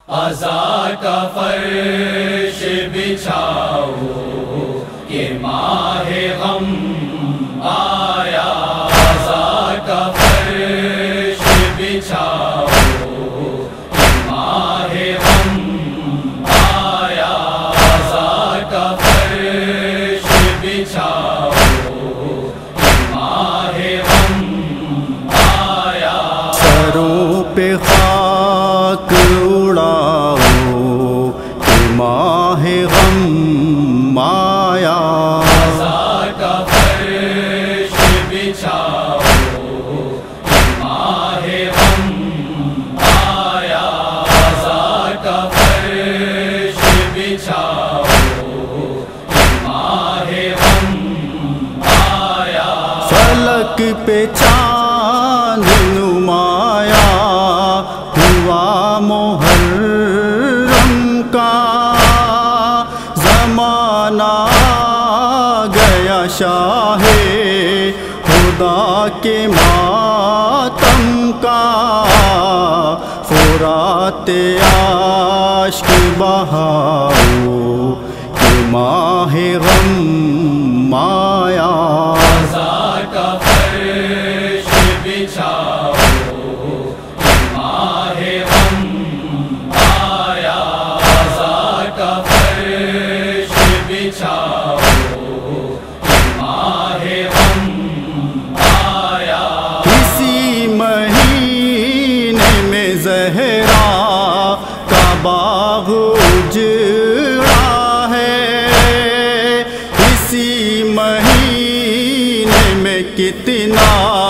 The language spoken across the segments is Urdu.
عزا کا فرش بچھاؤ کہ ماہ غم آیا، عزا کا فرش بچھاؤ کہ ماہ غم آیا، عزا کا فرش بچھاؤ کہ ماہ غم آیا، سروں پہ خاک اڑاؤ کہ ماہ غم آیا، عزا کا فرش بچھاؤ کہ ماہ غم آیا، عزا کا فرش بچھاؤ کہ ماہ غم آیا، فلک پہ چاند نمایا ہوا محرم کا، زمانہ آ گیا شاہ خدا کے ماتم کا، فرات عشق بہاؤ کہ ماہ غم آیا، عزا کا فرش بچھاؤ کہ ماہ غم آیا، عزا کا فرش بچھاؤ کہ ماہ غم آیا، اسی مہینے میں زہرا کا باغ اجڑا ہے، اسی مہینے میں کتنا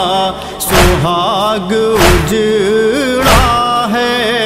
سہاگ اجڑا ہے،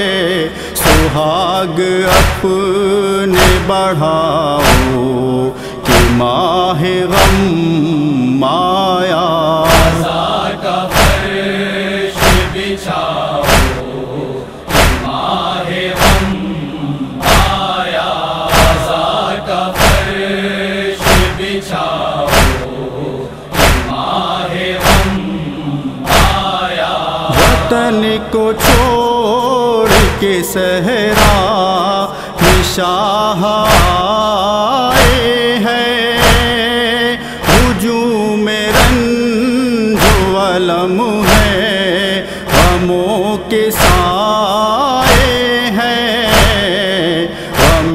سہاگ اپنے بڑھاؤ کہ ماہ غم آیا، عزا کا فرش بچھاؤ کہ ماہ غم آیا، عزا کا فرش بچھاؤ کہ ماہ غم آیا، وطن کو چھوڑ کے صحرا میں شاہ آئے ہیں، ہجوم رنج و الم ہے، غموں کے سائے ہیں، غم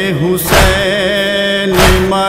حسین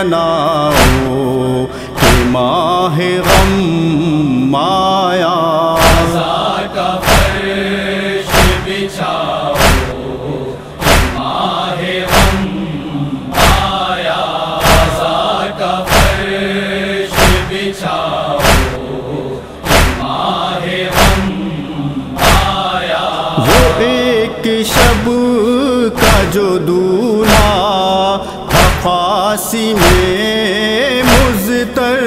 مناؤ کہ ماہ غم آیا، عزا کا فرش بچھاؤ کہ ماہ غم آیا، عزا کا فرش بچھاؤ کہ ماہ غم آیا، وہ ایک شب کا جو دولہا تھا پھانسی میں مضطر،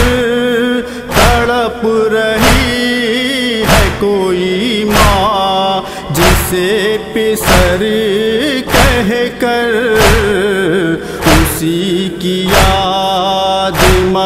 تڑپ رہی ہے کوئی ماں جسے پسر کہہ کر، اسی کی یاد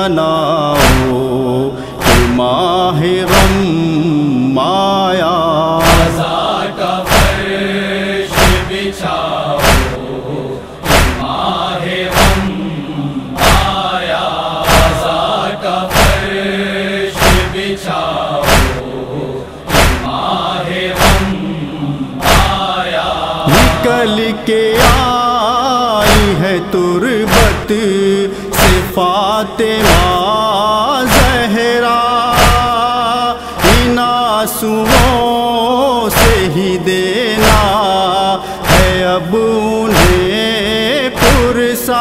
مناؤ کہ ماہ غم آیا، عزا کا فرش بچھاؤ کہ ماہ غم آیا، عزا کا فرش بچھاؤ کہ ماہ غم آیا، نکل کے آئی ہے تربت سے فاطمہ زہرا، ان آنسوؤں سے ہی دینا ہے اب انہیں پرسا،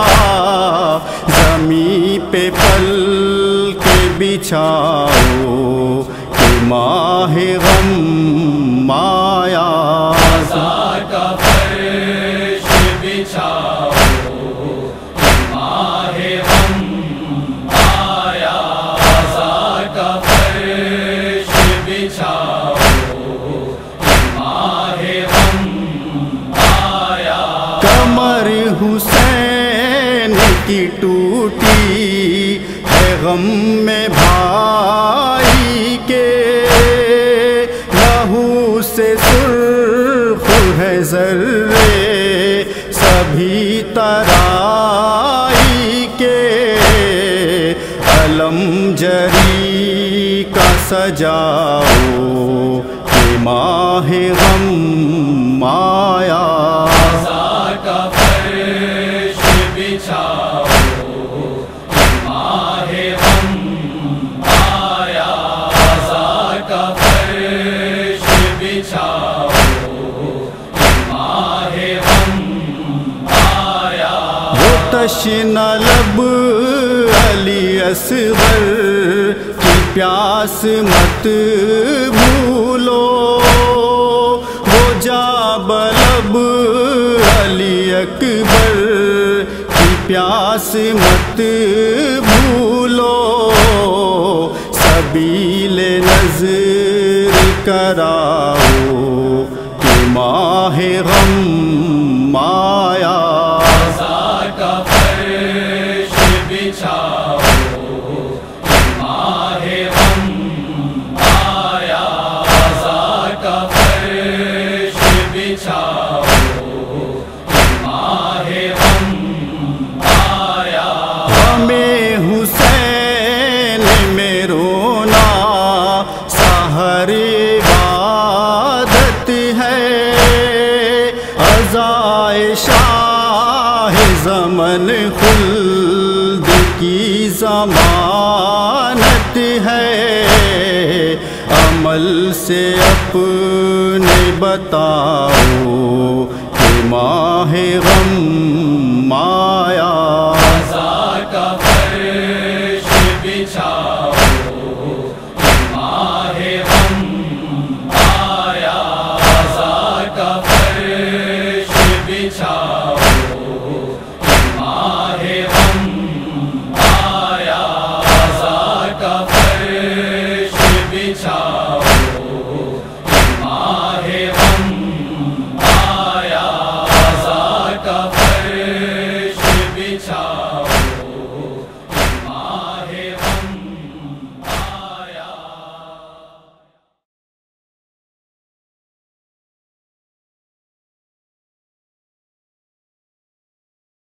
زمین پہ پل کے بچھاؤ کہ ماہ غم آیا، عزا کا فرش بچھاؤ کہ ماہ غم آیا، عزا کا فرش بچھاؤ کہ ماہ غم آیا، کمر حسین کی ٹوٹی ہے غم میں بھائی کے، لہو سے سرخ ہے ذرے سبھی ترائی کے، علم جری کا سجاؤ کہ ماہ غم آیا، کا فرش بچھاؤ ماہ غم آیا، کا فرش بچھاؤ ماہ غم آیا، وہ تشنہ لب علی اصغر کی پیاس مت بھولو، وہ جاب لب علی اکبر کی پیاس مت بھولو، سبیل نظر کراؤ کہ ماہ غم آیا، کا فرش بچھاؤ ماہ غم آیا، کا فرش بچھاؤ ماہ غم آیا، ہمیں حسین میں رونا سحر عبادت ہے، عزائے شاہ زمن خلد کی ضمانت ہے، عمل سے اپنے بتاؤ کہ ماہ غم آیا،